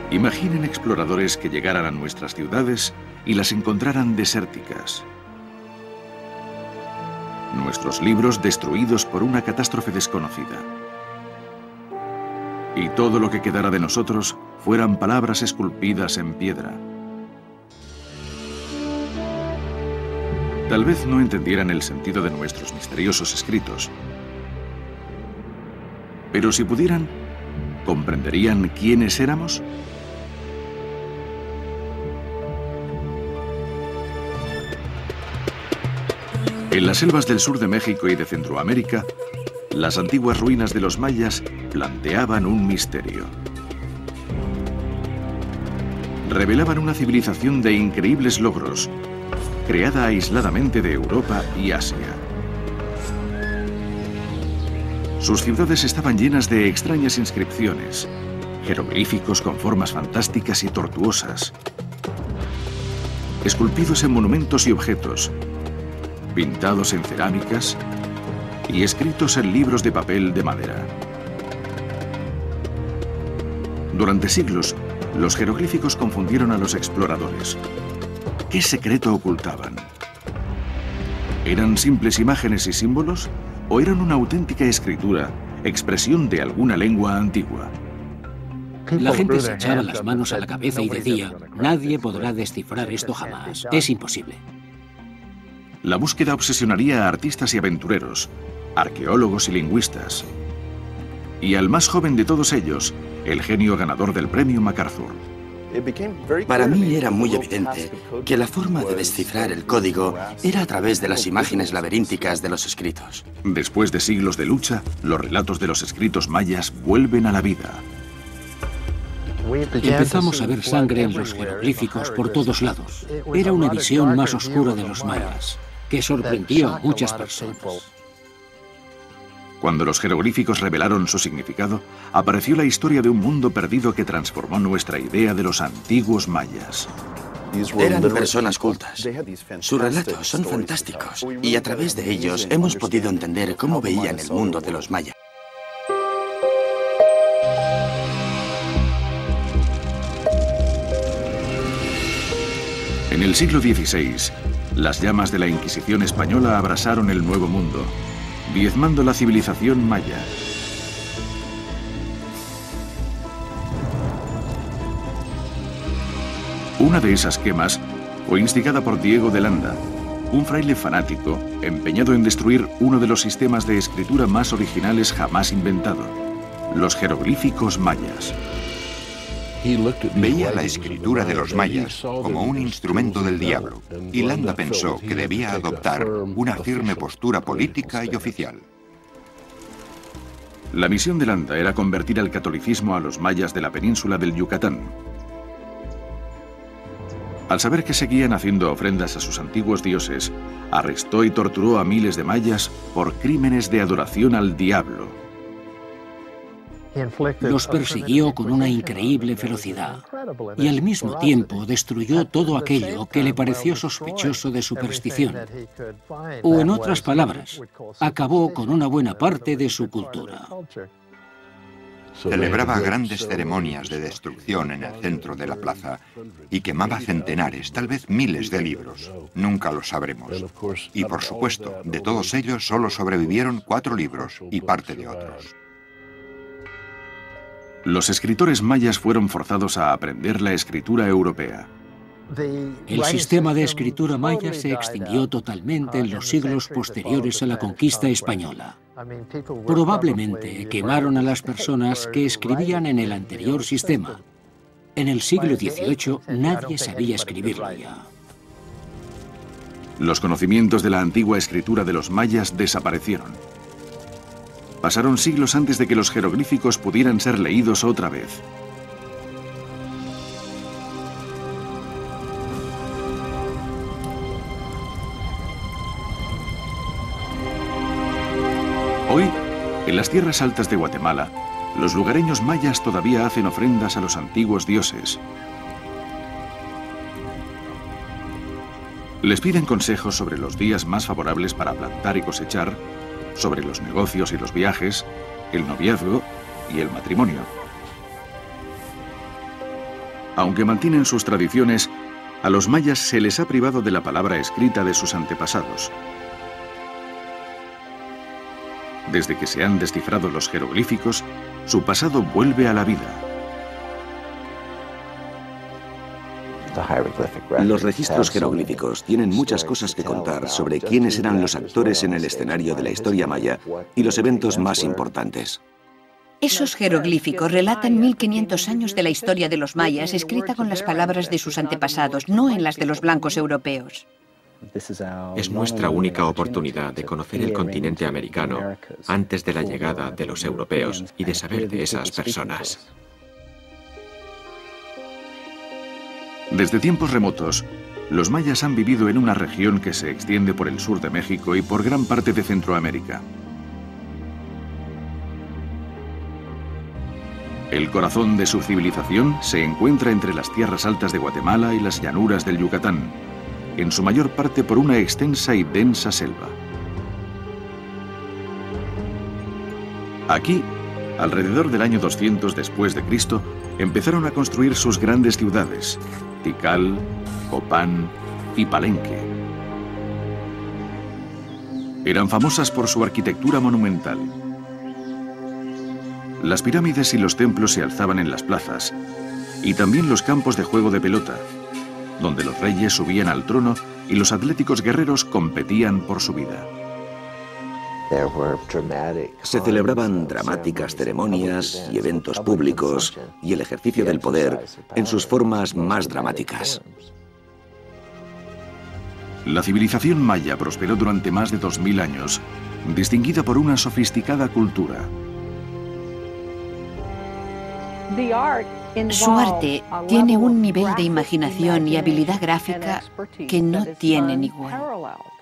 Imaginen exploradores que llegaran a nuestras ciudades y las encontraran desérticas. Nuestros libros destruidos por una catástrofe desconocida. Y todo lo que quedara de nosotros fueran palabras esculpidas en piedra. Tal vez no entendieran el sentido de nuestros misteriosos escritos, pero si pudieran, ¿comprenderían quiénes éramos? En las selvas del sur de México y de Centroamérica, las antiguas ruinas de los mayas planteaban un misterio. Revelaban una civilización de increíbles logros, creada aisladamente de Europa y Asia. Sus ciudades estaban llenas de extrañas inscripciones, jeroglíficos con formas fantásticas y tortuosas, esculpidos en monumentos y objetos, pintados en cerámicas y escritos en libros de papel de madera. Durante siglos, los jeroglíficos confundieron a los exploradores. ¿Qué secreto ocultaban? ¿Eran simples imágenes y símbolos o eran una auténtica escritura, expresión de alguna lengua antigua? La gente se echaba las manos a la cabeza y decía: nadie podrá descifrar esto jamás, es imposible. La búsqueda obsesionaría a artistas y aventureros, arqueólogos y lingüistas. Y al más joven de todos ellos, el genio ganador del premio MacArthur. Para mí era muy evidente que la forma de descifrar el código era a través de las imágenes laberínticas de los escritos. Después de siglos de lucha, los relatos de los escritos mayas vuelven a la vida. Empezamos a ver sangre en los jeroglíficos por todos lados. Era una visión más oscura de los mayas, que sorprendió a muchas personas. Cuando los jeroglíficos revelaron su significado, apareció la historia de un mundo perdido que transformó nuestra idea de los antiguos mayas. Eran personas cultas. Sus relatos son fantásticos y a través de ellos hemos podido entender cómo veían el mundo de los mayas. En el siglo XVI, las llamas de la Inquisición española abrasaron el Nuevo Mundo, diezmando la civilización maya. Una de esas quemas fue instigada por Diego de Landa, un fraile fanático empeñado en destruir uno de los sistemas de escritura más originales jamás inventado, los jeroglíficos mayas. Veía la escritura de los mayas como un instrumento del diablo, y Landa pensó que debía adoptar una firme postura política y oficial. La misión de Landa era convertir al catolicismo a los mayas de la península del Yucatán. Al saber que seguían haciendo ofrendas a sus antiguos dioses, arrestó y torturó a miles de mayas por crímenes de adoración al diablo. Los persiguió con una increíble ferocidad y al mismo tiempo destruyó todo aquello que le pareció sospechoso de superstición. O en otras palabras, acabó con una buena parte de su cultura. Celebraba grandes ceremonias de destrucción en el centro de la plaza y quemaba centenares, tal vez miles de libros. Nunca lo sabremos. Y por supuesto, de todos ellos solo sobrevivieron 4 libros y parte de otros. Los escritores mayas fueron forzados a aprender la escritura europea. El sistema de escritura maya se extinguió totalmente en los siglos posteriores a la conquista española. Probablemente quemaron a las personas que escribían en el anterior sistema. En el siglo XVIII nadie sabía escribirlo ya. Los conocimientos de la antigua escritura de los mayas desaparecieron. Pasaron siglos antes de que los jeroglíficos pudieran ser leídos otra vez. Hoy, en las tierras altas de Guatemala, los lugareños mayas todavía hacen ofrendas a los antiguos dioses. Les piden consejos sobre los días más favorables para plantar y cosechar, sobre los negocios y los viajes, el noviazgo y el matrimonio. Aunque mantienen sus tradiciones, a los mayas se les ha privado de la palabra escrita de sus antepasados. Desde que se han descifrado los jeroglíficos, su pasado vuelve a la vida. Los registros jeroglíficos tienen muchas cosas que contar sobre quiénes eran los actores en el escenario de la historia maya y los eventos más importantes. Esos jeroglíficos relatan 1500 años de la historia de los mayas, escrita con las palabras de sus antepasados, no en las de los blancos europeos. Es nuestra única oportunidad de conocer el continente americano antes de la llegada de los europeos y de saber de esas personas. Desde tiempos remotos, los mayas han vivido en una región que se extiende por el sur de México y por gran parte de Centroamérica. El corazón de su civilización se encuentra entre las tierras altas de Guatemala y las llanuras del Yucatán, en su mayor parte por una extensa y densa selva. Aquí, alrededor del año 200 después de Cristo, empezaron a construir sus grandes ciudades, Tikal, Copán y Palenque. Eran famosas por su arquitectura monumental. Las pirámides y los templos se alzaban en las plazas, y también los campos de juego de pelota, donde los reyes subían al trono y los atléticos guerreros competían por su vida. Se celebraban dramáticas ceremonias y eventos públicos y el ejercicio del poder en sus formas más dramáticas. La civilización maya prosperó durante más de 2000 años, distinguida por una sofisticada cultura. Su arte tiene un nivel de imaginación y habilidad gráfica que no tienen igual.